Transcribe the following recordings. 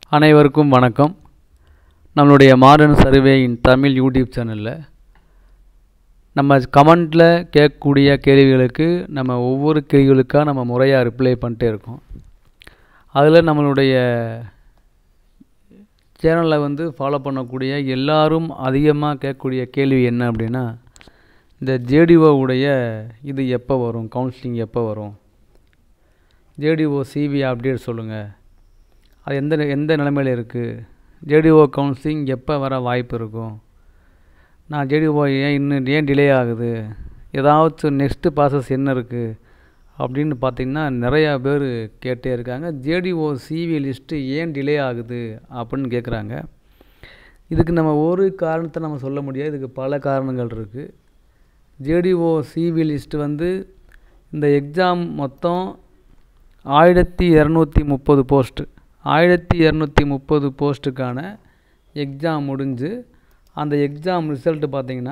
அனைவருக்கும் வணக்கம். நம்மளுடைய modern survey in Tamil YouTube சேனலில் நம்ம கமெண்ட்டில் கேட்கக்கூடிய கேள்விகளுக்கு நம்ம ஒவ்வொரு கேள்விகளுக்காக நம்ம முறையாக ரிப்ளை பண்ணிட்டே இருக்கோம். அதில் நம்மளுடைய சேனலில் ஃபாலோ பண்ணக்கூடிய எல்லாரும் அதிகமாக கேட்கக்கூடிய கேள்வி என்ன அப்படின்னா, இந்த ஜேடிஓ உடைய இது எப்போ வரும், கவுன்சிலிங் எப்போ வரும், ஜேடிஓ சிவி அப்டேட் சொல்லுங்கள், அது எந்த நிலைமையில் இருக்குது, ஜேடிஓ கவுன்சிலிங் எப்போ வர வாய்ப்பு இருக்கும், நான் ஜேடிஓ ஏன் டிலே ஆகுது, ஏதாவது நெக்ஸ்ட்டு ப்ராசஸ் என்ன இருக்குது அப்படின்னு பார்த்திங்கன்னா நிறையா பேர் கேட்டே இருக்காங்க. ஜேடிஓ சிவி லிஸ்ட்டு ஏன் டிலே ஆகுது அப்படின்னு கேட்குறாங்க. இதுக்கு நம்ம ஒரு காரணத்தை நம்ம சொல்ல முடியாது, இதுக்கு பல காரணங்கள் இருக்குது. ஜேடிஓ சிவி லிஸ்ட்டு இந்த எக்ஸாம் மொத்தம் 1230 போஸ்ட்டு, 1230 போஸ்ட்டுக்கான எக்ஸாம் முடிஞ்சு அந்த எக்ஸாம் ரிசல்ட்டு பார்த்திங்கன்னா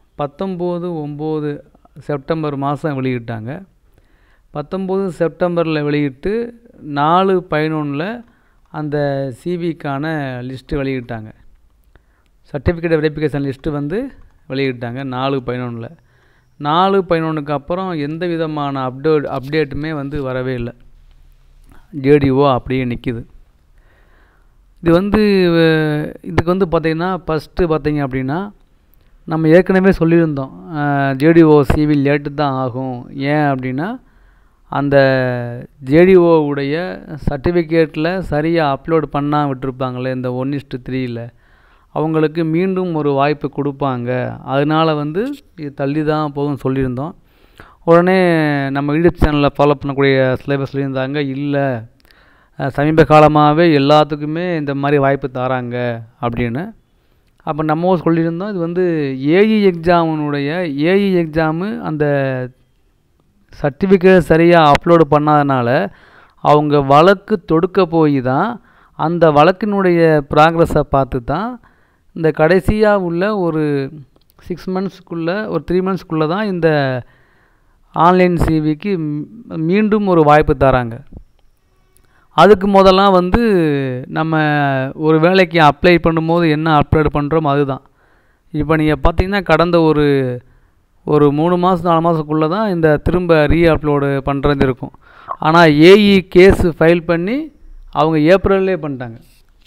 19 செப்டம்பர் மாதம் வெளியிட்டாங்க. 19 செப்டம்பரில் வெளியிட்டு 4/11 அந்த சிவிக்கான லிஸ்ட்டு வெளியிட்டாங்க. சர்டிஃபிகேட் வெரிஃபிகேஷன் லிஸ்ட்டு வெளியிட்டாங்க 4/11. 4/11க்கு அப்புறம் எந்த விதமான அப்டேட்டுமே வரவே இல்லை. ஜேடிஓ அப்படியே நிற்கிது. இது இதுக்கு பார்த்திங்கன்னா ஃபஸ்ட்டு பார்த்திங்க அப்படின்னா நம்ம ஏற்கனவே சொல்லியிருந்தோம், ஜேடிஓ சிவி லேட்டு தான் ஆகும். ஏன் அப்படின்னா அந்த ஜேடிஓ உடைய சர்டிஃபிகேட்டில் சரியாக அப்லோட் பண்ணால் விட்டுருப்பாங்களே இந்த 1:3 அவங்களுக்கு மீண்டும் ஒரு வாய்ப்பு கொடுப்பாங்க. அதனால் இது தள்ளி தான் போகும்னு சொல்லியிருந்தோம். உடனே நம்ம யூடியூப் சேனலில் ஃபாலோ பண்ணக்கூடிய சிலபஸ் சொல்லியிருந்தாங்க, இல்லை சமீப காலமாகவே எல்லாத்துக்குமே இந்த மாதிரி வாய்ப்பு தராங்க அப்படின்னு. அப்போ நம்ம சொல்லியிருந்தோம், இது ஏஇ எக்ஸாமு அந்த சர்டிஃபிகேட் சரியாக அப்லோடு பண்ணாதனால அவங்க வழக்கு தொடுக்க போய் தான் அந்த வழக்கினுடைய ப்ராக்ரஸை பார்த்து தான் இந்த கடைசியாக உள்ள ஒரு 6 மந்த்ஸ்க்குள்ளே ஒரு 3 மந்த்ஸ்க்குள்ளே தான் இந்த ஆன்லைன் சிவிக்கு மீண்டும் ஒரு வாய்ப்பு தராங்க. அதுக்கு முதல்லாம் நம்ம ஒரு வேலைக்கு அப்ளை பண்ணும்போது என்ன அப்லோட் பண்ணுறோமோ அதுதான். இப்போ நீங்கள் பார்த்தீங்கன்னா கடந்த ஒரு 3 மாதம் 4 மாதத்துக்குள்ளே தான் இந்த திரும்ப அப்லோடு பண்ணுறது இருக்கும். ஆனால் ஏஇ கேஸ் ஃபைல் பண்ணி அவங்க ஏப்ரல்லே பண்ணிட்டாங்க.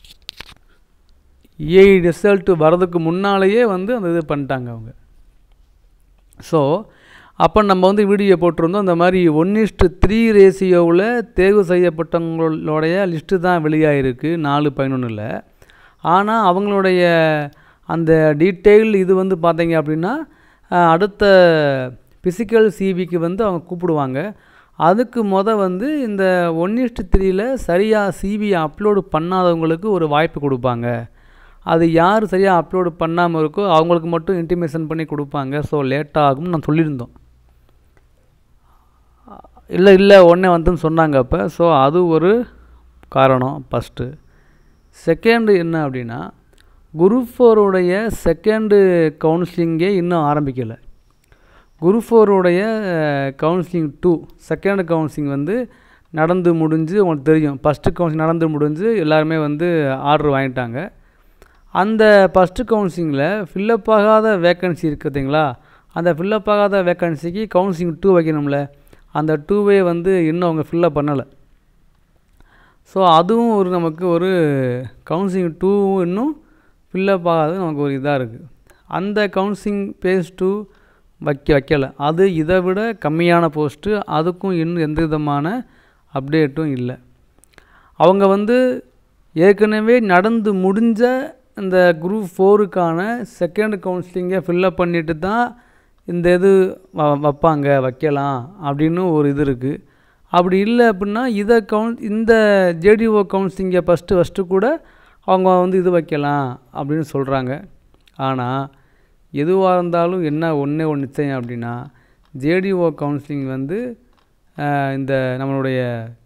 ஏஇ ரிசல்ட்டு வரதுக்கு முன்னாலேயே அந்த இது பண்ணிட்டாங்க அவங்க. ஸோ அப்போ நம்ம வீடியோ போட்டிருந்தோம், இந்த மாதிரி 1:3 ரேஷியோவில் தேர்வு செய்யப்பட்டவங்களுடைய லிஸ்ட்டு தான் வெளியாகிருக்கு 4/11. ஆனால் அவங்களுடைய அந்த டீட்டெயில் இது பார்த்தீங்க அப்படின்னா அடுத்த ஃபிசிக்கல் சிவிக்கு அவங்க கூப்பிடுவாங்க. அதுக்கு இந்த 1:3 சரியாக சிவி அப்லோடு பண்ணாதவங்களுக்கு ஒரு வாய்ப்பு கொடுப்பாங்க. அது யார் சரியாக அப்லோடு பண்ணாமல் இருக்கோ அவங்களுக்கு மட்டும் இன்டிமேஷன் பண்ணி கொடுப்பாங்க. ஸோ லேட்டாகும்னு நான் சொல்லியிருந்தோம். இல்லை உடனே சொன்னாங்க அப்போ. ஸோ அது ஒரு காரணம் ஃபஸ்ட்டு. செகண்டு என்ன அப்படின்னா, குரூப் 4 செகண்டு கவுன்சிலிங்கே இன்னும் ஆரம்பிக்கலை. குரூப் 4 கவுன்சிலிங் 2 செகண்ட் கவுன்சிலிங் நடந்து முடிஞ்சு, உங்களுக்கு தெரியும் ஃபஸ்ட்டு கவுன்சிலிங் நடந்து முடிஞ்சு எல்லாருமே ஆர்டர் வாங்கிட்டாங்க. அந்த ஃபஸ்ட்டு கவுன்சிலிங்கில் ஃபில்லப் ஆகாத வேக்கன்சி இருக்குதுங்களா, அந்த ஃபில்லப் ஆகாத வேக்கன்சிக்கு கவுன்சிலிங் 2 வைக்கணும்ல, அந்த 2வே இன்னும் அவங்க ஃபில்லப் பண்ணலை. ஸோ அதுவும் நமக்கு ஒரு கவுன்சிலிங் 2 இன்னும் ஃபில்லப் ஆகாது நமக்கு ஒரு இதாக இருக்குது. அந்த கவுன்சிலிங் பேஸ் 2 வைக்கலை. அது இதை விட கம்மியான போஸ்ட்டு, அதுக்கும் இன்னும் எந்த விதமான அப்டேட்டும் இல்லை. அவங்க ஏற்கனவே நடந்து முடிஞ்ச இந்த குரூப் 4க்கான செகண்ட் கவுன்சிலிங்கை ஃபில்லப் பண்ணிட்டு தான் இந்த இது வைக்கலாம் அப்படின்னு ஒரு இது இருக்குது. அப்படி இல்லை அப்படின்னா இந்த ஜேடிஓ கவுன்சிலிங்கை ஃபஸ்ட்டு கூட அவங்க இது வைக்கலாம் அப்படின்னு சொல்கிறாங்க. ஆனால் எதுவாக இருந்தாலும் ஒன்று நிச்சயம் அப்படின்னா, ஜேடிஓ கவுன்சிலிங் இந்த நம்மளுடைய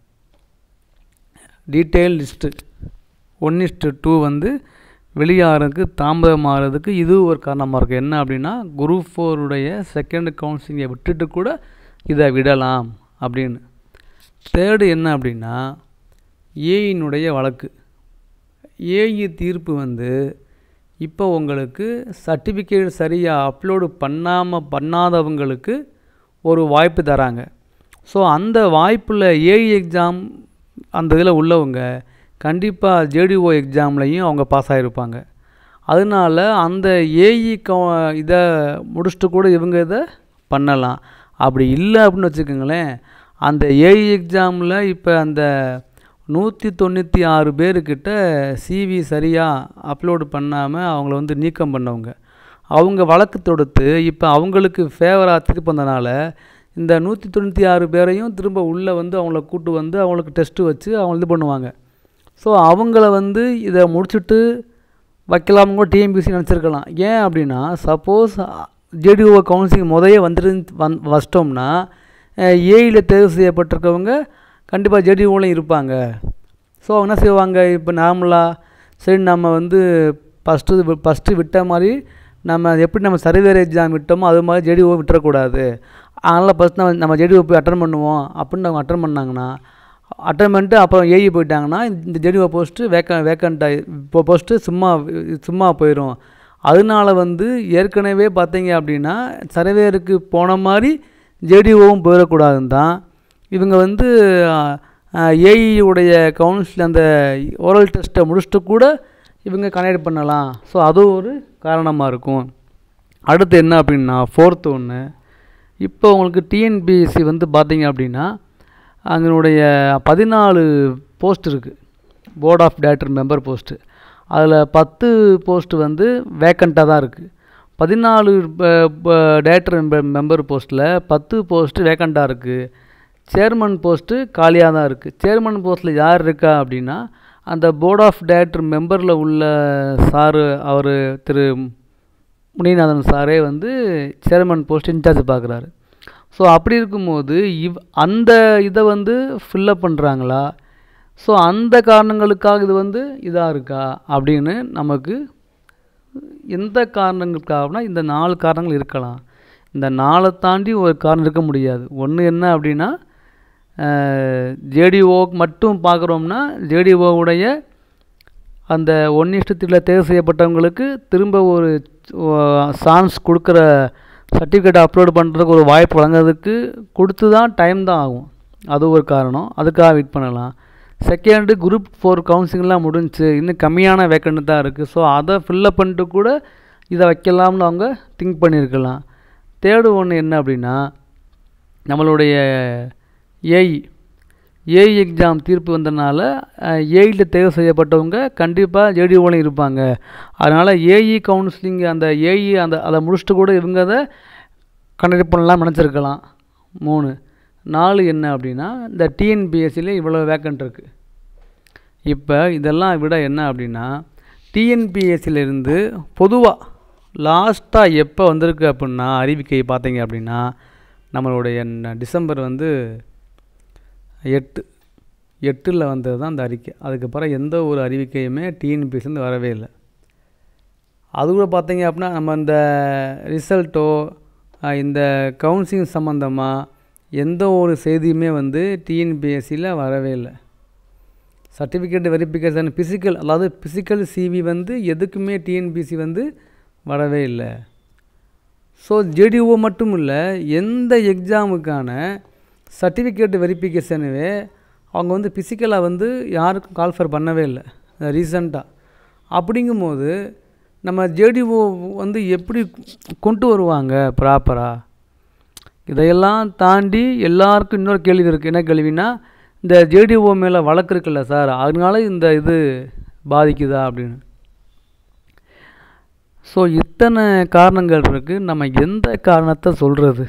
டீட்டெயில் லிஸ்ட்டு 1:2 வெளியாகிறதுக்கு தாமதமாகிறதுக்கு இது ஒரு காரணமாக இருக்குது. என்ன அப்படின்னா, குரூப் 4 செகண்ட் கவுன்சிலிங்கை விட்டுட்டு கூட இதை விடலாம் அப்படின்னு. தேர்டு என்ன அப்படின்னா, ஏஇனுடைய வழக்கு ஏஇ தீர்ப்பு வந்து இப்போ உங்களுக்கு சர்டிஃபிகேட் சரியாக அப்லோடு பண்ணாதவங்களுக்கு ஒரு வாய்ப்பு தராங்க. ஸோ அந்த வாய்ப்பில் ஏஇ எக்ஸாம் அந்த இதில் உள்ளவங்க கண்டிப்பாக ஜேடிஓ எக்ஸாம்லையும் அவங்க பாஸ் ஆகிருப்பாங்க. அதனால அந்த ஏஇ இதை முடிச்சுட்டு கூட இவங்க இதை பண்ணலாம். அப்படி இல்லை அப்படின்னு வச்சுக்கோங்களேன், அந்த ஏஇ எக்ஸாமில் இப்போ அந்த 196 பேர்கிட்ட சிவி சரியாக அப்லோடு பண்ணாமல் அவங்கள வந்து நீக்கம் பண்ணவங்க, அவங்க வழக்கு தொடுத்து இப்போ அவங்களுக்கு ஃபேவராக திருப்பி வந்தனால இந்த 196 பேரையும் திரும்ப உள்ளே வந்து அவங்கள கூட்டு வந்து அவங்களுக்கு டெஸ்ட்டு வச்சு அவங்க இது பண்ணுவாங்க. ஸோ அவங்கள வந்து இதை முடிச்சுட்டு வைக்கலாமுங்க டிஎன்பிஎஸ்சி நினச்சிருக்கலாம். ஏன் அப்படின்னா, சப்போஸ் ஜேடிஓ கவுன்சிலிங் முதையே வச்சிட்டோம்னா ஏஇயில் தேர்வு செய்யப்பட்டிருக்கவங்க கண்டிப்பாக ஜேடிஓலையும் இருப்பாங்க. ஸோ என்ன செய்வாங்க, இப்போ நார்மலாக சரி நம்ம வந்து ஃபஸ்ட்டு விட்ட மாதிரி நம்ம எப்படி நம்ம சர்வேர் எக்ஸாம் விட்டோமோ அது மாதிரி ஜேடிஓ விட்டுறக்கூடாது. அதனால் ஃபஸ்ட் நம்ம ஜேடிஓ போய் அட்டன் பண்ணுவோம் அப்படின்னு அவங்க அட்டன் பண்ணாங்கன்னா, அட்டன் பண்ணிட்டு அப்புறம் ஏஇ போயிட்டாங்கன்னா இந்த ஜேடிஓ போஸ்ட்டு வேக்கண்ட்டாகி இப்போ போஸ்ட்டு சும்மா போயிடும். அதனால வந்து ஏற்கனவே பார்த்தீங்க அப்படின்னா சர்வேருக்கு போன மாதிரி ஜேடிஓவும் போயிடக்கூடாதுன்னு தான் இவங்க வந்து ஏஇயுடைய கவுன்சில் அந்த ஓரல் டெஸ்ட்டை முடிச்சுட்டு கூட இவங்க கனெக்ட் பண்ணலாம். ஸோ அதுவும் ஒரு காரணமாக இருக்கும். அடுத்து என்ன அப்படின்னா, ஃபோர்த்து ஒன்று, இப்போ உங்களுக்கு டிஎன்பிஎஸ்சி வந்து பார்த்தீங்க அப்படின்னா அதனுடைய 14 போஸ்ட் இருக்குது, board of director member post. அதில் 10 போஸ்ட்டு வந்து வேக்கண்ட்டாக தான் இருக்குது. 14 டைரக்டர் மெம்பர் போஸ்ட்டில் 10 போஸ்ட்டு வேக்கண்ட்டாக இருக்குது. சேர்மன் போஸ்ட்டு காலியாக தான் இருக்குது. சேர்மன் போஸ்ட்டில் யார் இருக்கா அப்படின்னா அந்த போர்ட் ஆஃப் டைரக்டர் மெம்பரில் உள்ள சாரு, அவர் திரு முனிநாதன் சாரே வந்து சேர்மன் போஸ்ட் இன்சார்ஜ் பார்க்குறாரு. ஸோ அப்படி இருக்கும்போது அந்த இதை வந்து ஃபில்லப் பண்ணுறாங்களா, ஸோ அந்த காரணங்களுக்காக இது வந்து இதாக இருக்கா அப்படின்னு நமக்கு எந்த காரணங்களுக்காகனா இந்த 4 காரணங்கள் இருக்கலாம். இந்த 4 தாண்டி ஒரு காரணம் இருக்க முடியாது. ஒன்று என்ன அப்படின்னா, ஜேடிஓ மட்டும் பார்க்குறோம்னா ஜேடிஓவுடைய அந்த 1:3 தேர்வு செய்யப்பட்டவங்களுக்கு திரும்ப ஒரு சான்ஸ் கொடுக்குற சர்டிஃபிகேட் அப்லோடு பண்ணுறதுக்கு ஒரு வாய்ப்பு வழங்குறதுக்கு கொடுத்து தான் டைம் தான் ஆகும். அது ஒரு காரணம், அதுக்காக வெயிட் பண்ணலாம். செகண்டு, குரூப் 4 கவுன்சிலிங்லாம் முடிஞ்சு இன்னும் கம்மியான வேக்கண்ட் தான் இருக்குது. ஸோ அதை ஃபில்லப் பண்ணிட்டு கூட இதை வைக்கலாம்னு அவங்க திங்க் பண்ணியிருக்கலாம். தேர்டு ஒன்று என்ன அப்படின்னா, நம்மளுடைய ஏஇ எக்ஸாம் தீர்ப்பு வந்ததுனால ஏஇயில் தேர்வு செய்யப்பட்டவங்க கண்டிப்பாக ஜேடிஓலையும் இருப்பாங்க. அதனால் ஏஇ கவுன்சிலிங் அந்த ஏஇ அதை முடிச்சுட்டு கூட இவங்க அதை கண்டக்ட் பண்ணலாம் நினச்சிருக்கலாம். 3. 4 என்ன அப்படின்னா, இந்த டிஎன்பிஎஸ்சியில் இவ்வளோ வேக்கண்ட் இருக்குது. இப்போ இதெல்லாம் விட என்ன அப்படின்னா, டிஎன்பிஎஸ்சியிலேருந்து பொதுவாக லாஸ்ட்டாக எப்போ வந்திருக்கு அப்படின்னா அறிவிக்கை பார்த்தீங்க அப்படின்னா நம்மளுடைய டிசம்பர் வந்து 8 வந்தது தான் அந்த அறிக்கை. அதுக்கப்புறம் எந்த ஒரு அறிவிக்கையுமே டிஎன்பிஎஸ்சிலேருந்து வரவே இல்லை. அது கூட பார்த்தீங்க அப்படின்னா நம்ம இந்த ரிசல்ட்டோ இந்த கவுன்சிலிங் சம்மந்தமாக எந்த ஒரு செய்தியுமே வந்து டிஎன்பிஎஸ்சியில் வரவே இல்லை. சர்டிஃபிகேட் வெரிஃபிகேஷன் அதாவது ஃபிசிக்கல் சிவி வந்து எதுக்குமே டிஎன்பிஎஸ்சி வந்து வரவே இல்லை. ஸோ ஜேடிஓ மட்டும் இல்லை, எந்த எக்ஸாமுக்கான சர்டிஃபிகேட் வெரிஃபிகேஷனுவே அவங்க வந்து ஃபிசிக்கலாக வந்து யாருக்கும் கால்ஃபர் பண்ணவே இல்லை ரீசண்டாக. அப்படிங்கும்போது நம்ம ஜேடிஓ வந்து எப்படி கொண்டு வருவாங்க ப்ராப்பராக? இதையெல்லாம் தாண்டி எல்லாருக்கும் இன்னொரு கேள்வி இருக்குது. என்ன கேள்வினா, இந்த ஜேடிஓ மேலே வழக்கு இருக்குல்ல சார், அதனால இந்த இது பாதிக்குதா அப்படின்னு. ஸோ இத்தனை காரணங்கள் இருக்குது. நம்ம எந்த காரணத்தை சொல்கிறது?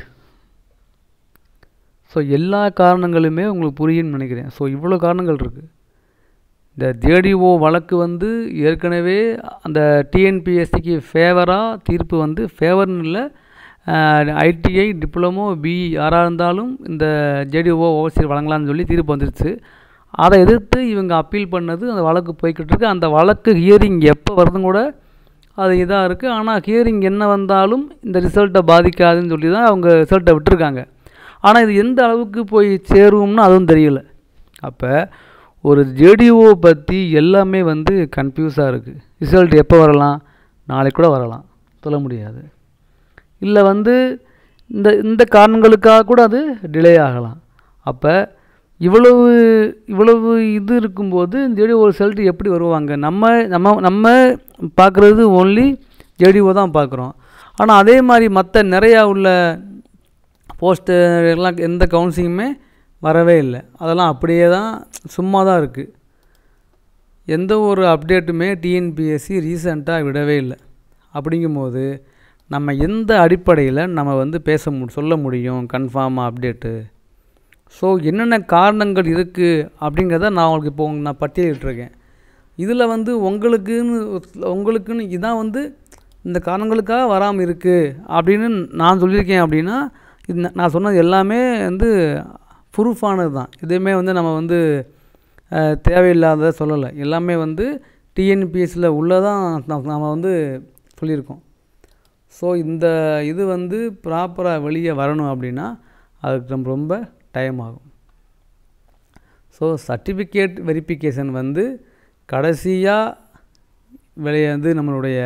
ஸோ எல்லா காரணங்களுமே உங்களுக்கு புரியும்னு நினைக்கிறேன். ஸோ இவ்வளோ காரணங்கள் இருக்குது. இந்த ஜேடிஓ வழக்கு வந்து ஏற்கனவே அந்த டிஎன்பிஎஸ்சிக்கு ஃபேவராக தீர்ப்பு வந்து ஃபேவர்னு இல்லை, ஐடிஐ டிப்ளமோ பிஇ யாராக இருந்தாலும் இந்த ஜேடிஓ ஓவர்சீர் வழங்கலாம்னு சொல்லி தீர்ப்பு வந்துருச்சு. அதை எதிர்த்து இவங்க அப்பீல் பண்ணது அந்த வழக்கு போய்கிட்டு இருக்கு. அந்த வழக்கு ஹியரிங் எப்போ வருதுன்னு கூட அது இதாக இருக்குது. ஆனால் ஹியரிங் என்ன வந்தாலும் இந்த ரிசல்ட்டை பாதிக்காதுன்னு சொல்லி தான் அவங்க ரிசல்ட்டை விட்டுருக்காங்க. ஆனால் இது எந்த அளவுக்கு போய் சேருவோம்னு அதுவும் தெரியல. அப்போ ஒரு ஜேடிஓ பற்றி எல்லாமே வந்து கன்ஃபியூஸாக இருக்குது. ரிசல்ட் எப்போ வரலாம், நாளைக்கு கூட வரலாம், சொல்ல முடியாது. இல்லை வந்து இந்த காரணங்களுக்காக கூட அது டிலே ஆகலாம். அப்போ இவ்வளவு இது இருக்கும்போது ஜேடிஓ ரிசல்ட் எப்படி வருவாங்க? நம்ம பார்க்குறது ஓன்லி ஜேடிஓ தான் பார்க்குறோம். ஆனால் அதே மாதிரி மற்ற நிறையா உள்ள போஸ்ட்டு எல்லாம் எந்த கவுன்சிலுமே வரவே இல்லை. அதெல்லாம் அப்படியே தான் சும்மா தான் இருக்குது. எந்த ஒரு அப்டேட்டுமே டிஎன்பிஎஸ்சி ரீசெண்டாக விடவே இல்லை. அப்படிங்கும்போது நம்ம எந்த அடிப்படையில் நம்ம வந்து சொல்ல முடியும் கன்ஃபார்மாக அப்டேட்டு? ஸோ என்னென்ன காரணங்கள் இருக்குது அப்படிங்கிறத நான் உங்களுக்கு இப்போ நான் பட்டியலிட்டுருக்கேன். இதில் வந்து உங்களுக்குன்னு இதான் வந்து இந்த காரணங்களுக்காக வராமல் இருக்குது அப்படின்னு நான் சொல்லியிருக்கேன். அப்படின்னா இது நான் சொன்னது எல்லாமே வந்து ப்ரூஃபானது தான். எதுவுமே வந்து நம்ம வந்து தேவையில்லாத சொல்லலை. எல்லாமே வந்து டிஎன்பிஎஸ்சியில் உள்ளதான் நம்ம வந்து சொல்லியிருக்கோம். ஸோ இந்த இது வந்து ப்ராப்பராக வெளியே வரணும் அப்படின்னா அதுக்கு ரொம்ப டைம் ஆகும். ஸோ சர்டிஃபிகேட் வெரிஃபிகேஷன் வந்து கடைசியாக வந்து நம்மளுடைய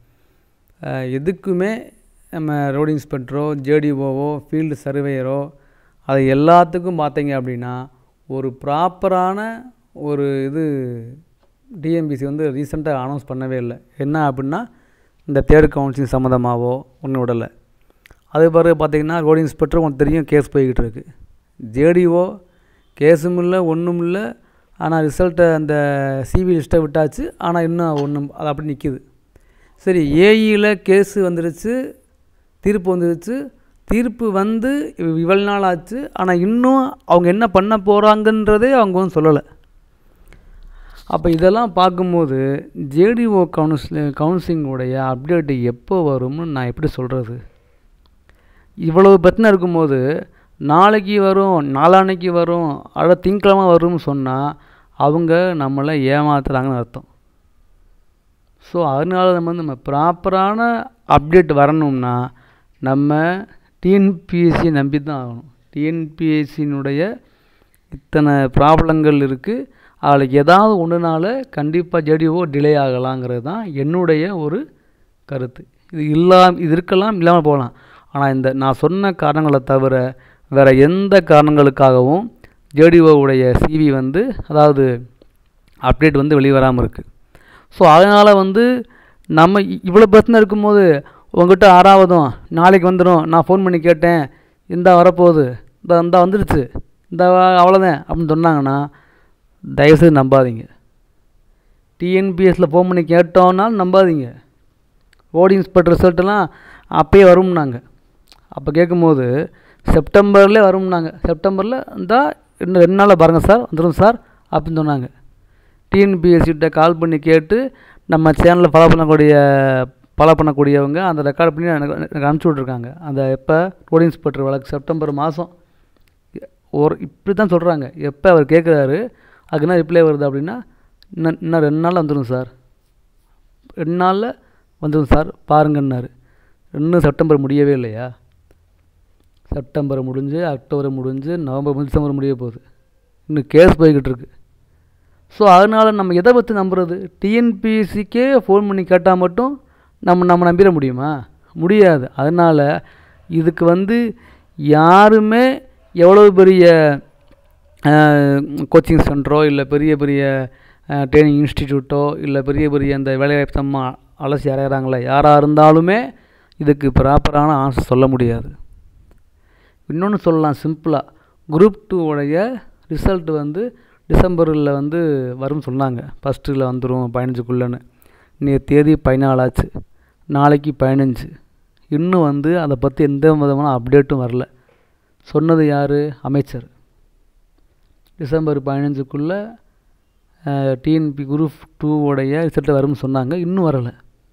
எதுக்குமே நம்ம ரோடு இன்ஸ்பெக்டரோ ஜேடிஓவோ ஃபீல்டு சர்வேயரோ அது எல்லாத்துக்கும் பார்த்தீங்க அப்படின்னா ஒரு ப்ராப்பரான ஒரு இது டிஎன்பிஎஸ்சி வந்து ரீசெண்டாக அனௌன்ஸ் பண்ணவே இல்லை. என்ன அப்படின்னா இந்த தேர்ட் கவுன்சிலிங் சம்மந்தமாகவோ ஒன்றும் விடலை. அது பிறகு பார்த்திங்கன்னா ரோடு இன்ஸ்பெக்டர் உங்களுக்கு தெரியும் கேஸ் போய்கிட்டு இருக்குது. ஜேடிஓ கேஸும் இல்லை ஒன்றும் இல்லை. ஆனால் ரிசல்ட்டை அந்த சிவி லிஸ்ட்டை விட்டாச்சு. ஆனால் இன்னும் ஒன்றும் அது அப்படி நிற்கிது. சரி, ஏஇயில் கேஸு வந்துடுச்சு, தீர்ப்பு வந்துடுச்சு. தீர்ப்பு வந்து இவ்வளோ நாள் ஆச்சு. ஆனால் இன்னும் அவங்க என்ன பண்ண போகிறாங்கன்றதே அவங்க வந்து சொல்லலை. அப்போ இதெல்லாம் பார்க்கும்போது ஜேடிஓ கவுன்சிலிங்குடைய அப்டேட்டு எப்போ வரும்னு நான் எப்படி சொல்கிறது? இவ்வளவு பிரச்சனை இருக்கும்போது நாளைக்கு வரும், நாளான்னைக்கு வரும், அடுத்த திங்கக்கிழமை வரும்னு சொன்னால் அவங்க நம்மளை ஏமாத்துறாங்கன்னு அர்த்தம். ஸோ அதனால நம்ம ப்ராப்பரான அப்டேட் வரணும்னா நம்ம டிஎன்பிஎஸ்சி நம்பி தான் ஆகணும். டிஎன்பிஎஸ்சியினுடைய இத்தனை ப்ராப்ளங்கள் இருக்குது. அதில் ஏதாவது ஒன்றுனால கண்டிப்பாக ஜேடிஓ டிலே ஆகலாங்கிறது தான் என்னுடைய ஒரு கருத்து. இது இருக்கலாம், இல்லாமல் போகலாம். ஆனால் இந்த நான் சொன்ன காரணங்களை தவிர வேறு எந்த காரணங்களுக்காகவும் ஜேடிஓவுடைய சிவி வந்து அதாவது அப்டேட் வந்து வெளிவராமல் இருக்குது. ஸோ அதனால் வந்து நம்ம இவ்வளோ பிரச்சனை இருக்கும்போது உங்கள்கிட்ட 6வதும் நாளைக்கு வந்துடும், நான் ஃபோன் பண்ணி கேட்டேன், இந்தா வரப்போகுது, இந்த வந்துடுச்சு, இந்த அவ்வளோதான் அப்படின்னு சொன்னாங்கன்னா தயவுசெய்து நம்பாதீங்க. டிஎன்பிஎஸ்சில் ஃபோன் பண்ணி கேட்டோன்னாலும் நம்பாதீங்க. ரோடு இன்ஸ்பெக்டர் ரிசல்ட்டெல்லாம் அப்போயே வரும்னாங்க. அப்போ கேட்கும்போது செப்டம்பர்லேயே வரும்னாங்க. செப்டம்பரில் இன்னும் 2 நாளில் பாருங்கள் சார், வந்துடும் சார் அப்படின்னு சொன்னாங்க. டிஎன்பிஎஸ்சிகிட்ட கால் பண்ணி கேட்டு நம்ம சேனலில் ஃபாலோ பண்ணக்கூடியவங்க அந்த ரெக்கார்ட் பண்ணி எனக்கு அனுப்பிச்சி விட்ருக்காங்க. அந்த எப்போ ரோடு இன்ஸ்பெக்டர் வழக்கு செப்டம்பர் மாதம் இப்படி தான் சொல்கிறாங்க. எப்போ அவர் கேட்குறாரு அதுக்கு என்ன ரிப்ளை வருது அப்படின்னா இன்னும் 2 நாளில் வந்துடும் சார், 2 நாளில் வந்துடும் சார் பாருங்கன்னாரு. இன்னும் செப்டம்பர் முடியவே இல்லையா? செப்டம்பர் முடிஞ்சு, அக்டோபர் முடிஞ்சு, நவம்பர் முடிஞ்சு, டிசம்பர் முடிய போகுது. இன்னும் கேஸ் போய்கிட்டு இருக்கு. ஸோ அதனால் நம்ம எதை பற்றி நம்புறது? டிஎன்பிஎஸ்சிக்கே ஃபோன் பண்ணி கேட்டால் மட்டும் நம்ம நம்பிட முடியுமா? முடியாது. அதனால் இதுக்கு வந்து யாருமே எவ்வளோ பெரிய கோச்சிங் சென்டரோ இல்லை பெரிய பெரிய ட்ரைனிங் இன்ஸ்டிடியூட்டோ இல்லை பெரிய பெரிய அந்த வேலைவாய்ப்பு சம்மா அலசி அறையிறாங்களே யாராக இருந்தாலுமே இதுக்கு ப்ராப்பரான ஆன்சர் சொல்ல முடியாது. இன்னொன்று சொல்லலாம் சிம்பிளாக, குரூப் 2 ரிசல்ட் வந்து டிசம்பரில் வந்து வரும்னு சொன்னாங்க. ஃபஸ்ட்டில் வந்துடும் 15க்குள்ளேன்னு. இன்னைக்கு தேதி 14 ஆச்சு, நாளைக்கு 15. இன்னும் வந்து அதை பற்றி எந்த விதமான அப்டேட்டும் வரல. சொன்னது யார்? அமைச்சர். டிசம்பர் 15க்குள்ளே டிஎன்பி குரூப் 2 ரிசல்ட் வரும்னு சொன்னாங்க. இன்னும் வரலை.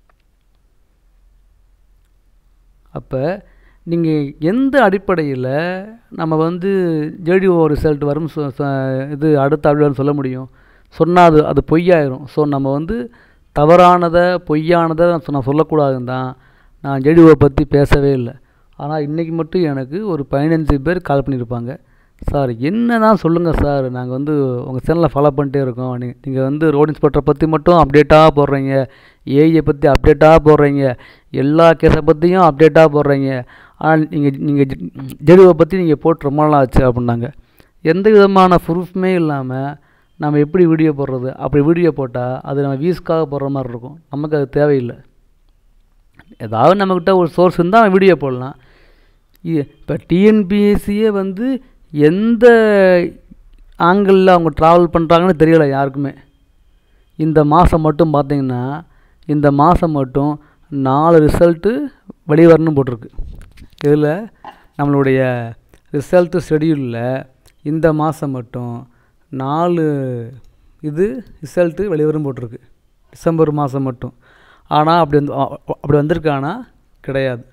அப்போ நீங்கள் எந்த அடிப்படையில் நம்ம வந்து ஜேடிஓ ரிசல்ட் வரும் இது அடுத்த அப்டேட்னு சொல்ல முடியும்? சொன்னால் அது பொய்யாயிரும். ஸோ நம்ம வந்து தவறானதை பொய்யானதை நான் சொல்லக்கூடாதுன்னு தான் நான் ஜேடிஓவை பற்றி பேசவே இல்லை. ஆனால் இன்றைக்கி மட்டும் எனக்கு ஒரு 15 பேர் கால் பண்ணியிருப்பாங்க. சார் என்ன தான் சொல்லுங்கள் சார், நாங்கள் வந்து உங்கள் சேனலை ஃபாலோ பண்ணிட்டே இருக்கோம். நீங்கள் வந்து ரோட் இன்ஸ்பெக்டரை பற்றி மட்டும் அப்டேட்டாக போடுறீங்க, ஏஐயை பற்றி அப்டேட்டாக போடுறீங்க, எல்லா கேஸை பற்றியும் அப்டேட்டாக போடுறீங்க. ஆனால் நீங்கள் ஜெடிஓவை பற்றி நீங்கள் போட்டு ரொம்ப நாள் ஆச்சு அப்படின்னாங்க. எந்த விதமான ப்ரூஃப்மே இல்லாமல் நம்ம எப்படி வீடியோ போடுறது? அப்படி வீடியோ போட்டால் அது நம்ம வியூஸ்க்காக போடுற மாதிரி இருக்கும். நமக்கு அது தேவையில்லை. ஏதாவது நம்மக்கிட்ட ஒரு சோர்ஸ் இருந்தால் வீடியோ போடலாம். இப்போ டிஎன்பிஎஸ்சியே வந்து எந்த ஆங்கிளில் அவங்க ட்ராவல் பண்ணுறாங்கன்னு தெரியலை யாருக்குமே. இந்த மாதம் மட்டும் பார்த்திங்கன்னா இந்த மாதம் மட்டும் 4 ரிசல்ட்டு வெளிவரணும் போட்டிருக்கு. இதில் நம்மளுடைய ரிசல்ட்டு ஷெடியூலில் இந்த மாதம் மட்டும் 4 ரிசல்ட்டு வெளிவரும் போட்டிருக்கு, டிசம்பர் மாதம் மட்டும். ஆனால் அப்படி வந்திருக்கானா? கிடையாது.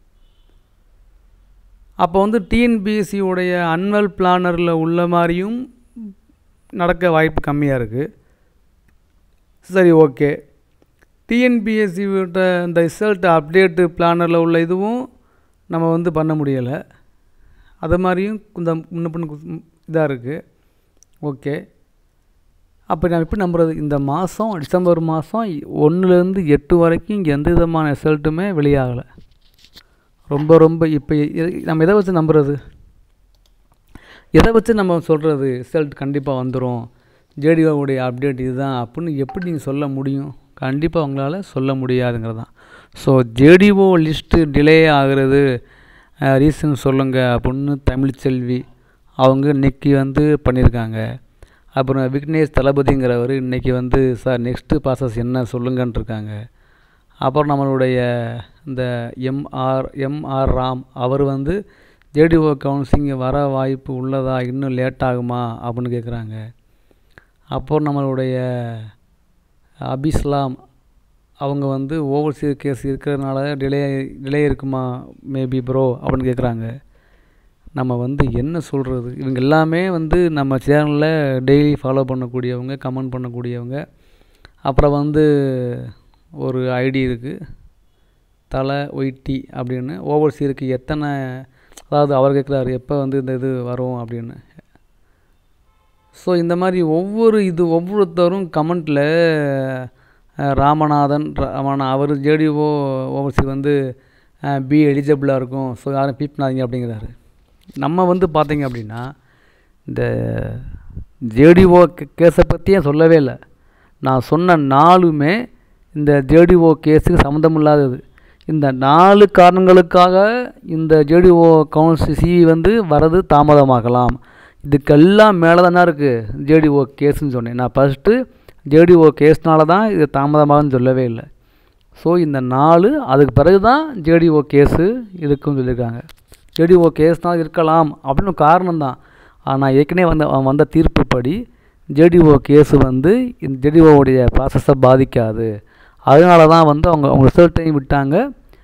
அப்போ வந்து டிஎன்பிஎஸ்சியுடைய அன்வல் பிளானரில் உள்ள மாதிரியும் நடக்க வாய்ப்பு கம்மியாக இருக்குது. சரி, ஓகே. டிஎன்பிஎஸ்சியோட இந்த ரிசல்ட் அப்டேட்டு பிளானரில் உள்ள இதுவும் நம்ம வந்து பண்ண முடியலை. அது மாதிரியும் கொஞ்சம் முன்ன இதாக இருக்குது. ஓகே, அப்போ நான் எப்படி நம்புறது? இந்த மாதம் டிசம்பர் மாதம் 1லேருந்து 8 வரைக்கும் இங்கே எந்த விதமான ரிசல்ட்டுமே வெளியாகலை. ரொம்ப இப்போ நம்ம எதை வச்சு நம்புறது? எதை வச்சு நம்ம சொல்கிறது ரிசல்ட் கண்டிப்பாக வந்துடும், ஜேடிஓவுடைய அப்டேட் இதுதான் அப்படின்னு எப்படி நீங்கள் சொல்ல முடியும்? கண்டிப்பாக அவங்களால சொல்ல முடியாதுங்கிறது தான். ஸோ ஜேடிஓ லிஸ்ட்டு டிலே ஆகிறது ரீசன் சொல்லுங்கள் அப்படின்னு தமிழ்ச்செல்வி அவங்க இன்றைக்கி வந்து பண்ணியிருக்காங்க. அப்புறம் விக்னேஷ் தளபதிங்கிறவர் இன்றைக்கி வந்து சார் நெக்ஸ்ட்டு ப்ராசஸ் என்ன சொல்லுங்கன்ட்ருக்காங்க. அப்புறம் நம்மளுடைய இந்த எம்ஆர் ராம் அவர் வந்து ஜேடிஓ கவுன்சிலிங் வர வாய்ப்பு உள்ளதா, இன்னும் லேட் ஆகுமா அப்படின்னு கேட்குறாங்க. அப்புறம் நம்மளுடைய அபிஸ்லாம் அவங்க வந்து ஓவர்சீஸ் கேஸ் இருக்கிறதுனால டிலே இருக்குமா மேபி ப்ரோ அப்படின்னு கேட்குறாங்க. நம்ம வந்து என்ன சொல்கிறது? இவங்க எல்லாமே வந்து நம்ம சேனலில் டெய்லி ஃபாலோ பண்ணக்கூடியவங்க, கமெண்ட் பண்ணக்கூடியவங்க. அப்புறம் வந்து ஒரு ஐடி இருக்குது தலை ஒய்டி அப்படின்னு, ஓவர்சீருக்கு எத்தனை, அதாவது அவர் கேட்குறாரு எப்போ வந்து இந்த இது வரும் அப்படின்னு. ஸோ இந்த மாதிரி ஒவ்வொருத்தரும் கமெண்ட்டில் ராமநாதன் அவர் ஜேடிஓ ஓவர்சீ வந்து பி எலிஜிபிளாக இருக்கும், ஸோ யாரும் பீப் பண்ணாதீங்க அப்படிங்கிறாரு. நம்ம வந்து பார்த்திங்க அப்படின்னா இந்த ஜேடிஓ கேஸை பற்றியே சொல்லவே இல்லை. நான் சொன்ன 4மே இந்த ஜேடிஓ கேஸுக்கு சம்மந்தமில்லாதது. இந்த 4 காரணங்களுக்காக இந்த ஜேடிஓ கவுன்சில் சிஇ வந்து வரது தாமதமாகலாம். இதுக்கெல்லாம் மேலே தானே இருக்குது ஜேடிஓ கேஸுன்னு சொன்னேன். நான் ஃபஸ்ட்டு ஜேடிஓ கேஸ்னால தான் இது தாமதமாகன்னு சொல்லவே இல்லை. ஸோ இந்த 4 அதுக்கு பிறகு தான் ஜேடிஓ கேஸு இருக்குன்னு சொல்லியிருக்காங்க. ஜேடிஓ கேஸ்னால் இருக்கலாம் அப்படின்னு காரணம் தான். ஆனால் ஏற்கனவே வந்த தீர்ப்புப்படி ஜேடிஓ கேஸு வந்து இந்த ஜேடிஓவுடைய ப்ராசஸை பாதிக்காது. அதனால தான் வந்து அவங்க ரிசல்ட்டையும் விட்டாங்க,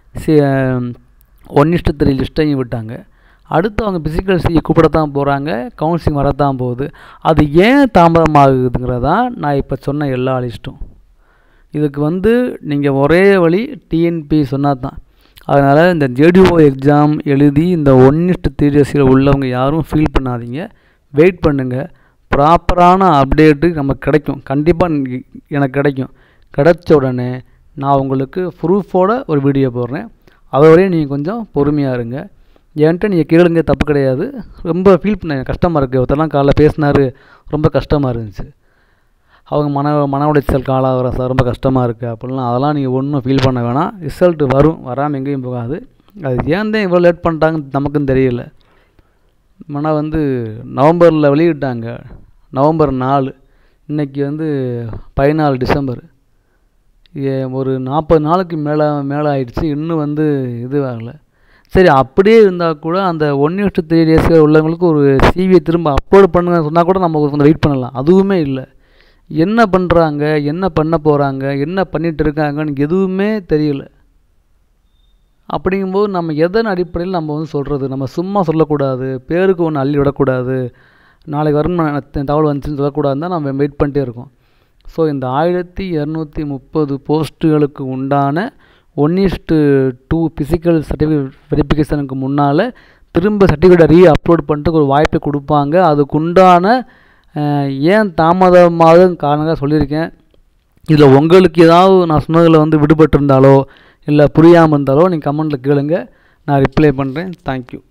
1:3 லிஸ்ட்டையும் விட்டாங்க. அடுத்து அவங்க பிசிக்கல் சிஇ கூப்பிடத்தான் போகிறாங்க, கவுன்சிலிங் வரத்தான் போகுது. அது ஏன் தாமதமாகுதுங்கிறதான் நான் இப்போ சொன்ன எல்லா லிஸ்ட்டும். இதுக்கு வந்து நீங்கள் ஒரே வழி டிஎன்பி சொன்னால் தான். அதனால் இந்த ஜேடிஓ எக்ஸாம் எழுதி இந்த 1:3 ரேஷியோவில் உள்ளவங்க யாரும் ஃபீல் பண்ணாதீங்க, வெயிட் பண்ணுங்கள். ப்ராப்பரான அப்டேட்டு நமக்கு கிடைக்கும், கண்டிப்பாக எனக்கு கிடைக்கும். கிடைச்ச உடனே நான் உங்களுக்கு ப்ரூஃபோட ஒரு வீடியோ போடுறேன். அதோடய நீங்கள் கொஞ்சம் பொறுமையாக இருங்க. என்கிட்ட நீங்கள் கேளுங்க, தப்பு கிடையாது. ரொம்ப ஃபீல் பண்ண கஷ்டமாக இருக்குது. ஒருத்தரெல்லாம் காலைல பேசினார், ரொம்ப கஷ்டமாக இருந்துச்சு. அவங்க மன உளைச்சல் காலாகிற சார், ரொம்ப கஷ்டமாக இருக்குது அப்படிலாம். அதெல்லாம் நீங்கள் ஒன்றும் ஃபீல் பண்ண வேணாம். ரிசல்ட்டு வராமல் எங்கேயும் போகாது. அது ஏன் தான் இவ்வளோ லேட் பண்ணிட்டாங்கன்னு நமக்கும் தெரியல. ஆனால் வந்து நவம்பரில் வெளியிட்டாங்க, நவம்பர் 4, இன்றைக்கி வந்து 14 டிசம்பர். ஒரு 40 நாளுக்கு மேலே ஆயிடுச்சு, இன்னும் வந்து இது ஆகலை. சரி, அப்படியே இருந்தால் கூட அந்த 1:3 ரேஷியோவில் உள்ளவங்களுக்கு ஒரு சிவியை திரும்ப அப்லோட் பண்ணுங்கன்னு சொன்னால் கூட நம்ம கொஞ்சம் வெயிட் பண்ணலாம். அதுவுமே இல்லை. என்ன பண்ணுறாங்க, என்ன பண்ண போகிறாங்க, என்ன பண்ணிகிட்டு இருக்காங்கன்னு எதுவுமே தெரியல. அப்படிங்கும்போது நம்ம எதன் அடிப்படையில் நம்ம வந்து சொல்கிறது? நம்ம சும்மா சொல்லக்கூடாது, பேருக்கு ஒன்று அள்ளி விடக்கூடாது, நாளைக்கு வரும் தகவல் வந்துச்சுன்னு சொல்லக்கூடாதுன்னு தான் நம்ம வெயிட் பண்ணிட்டே இருக்கோம். ஸோ இந்த 1230 போஸ்ட்டுகளுக்கு உண்டான 1:2 ஃபிசிக்கல் சர்டிஃபிகேட் வெரிஃபிகேஷனுக்கு முன்னால் திரும்ப சர்டிஃபிகேட்டை அப்லோட் பண்ணிட்டு ஒரு வாய்ப்பை கொடுப்பாங்க. அதுக்குண்டான ஏன் தாமதமாக காரணமாக சொல்லியிருக்கேன். இதில் உங்களுக்கு ஏதாவது நான் சொன்னதில் வந்து விடுபட்டிருந்தாலோ இல்லை புரியாமல் இருந்தாலோ நீங்கள் கமெண்ட்டில் கேளுங்க, நான் ரிப்ளை பண்ணுறேன். தேங்க்யூ.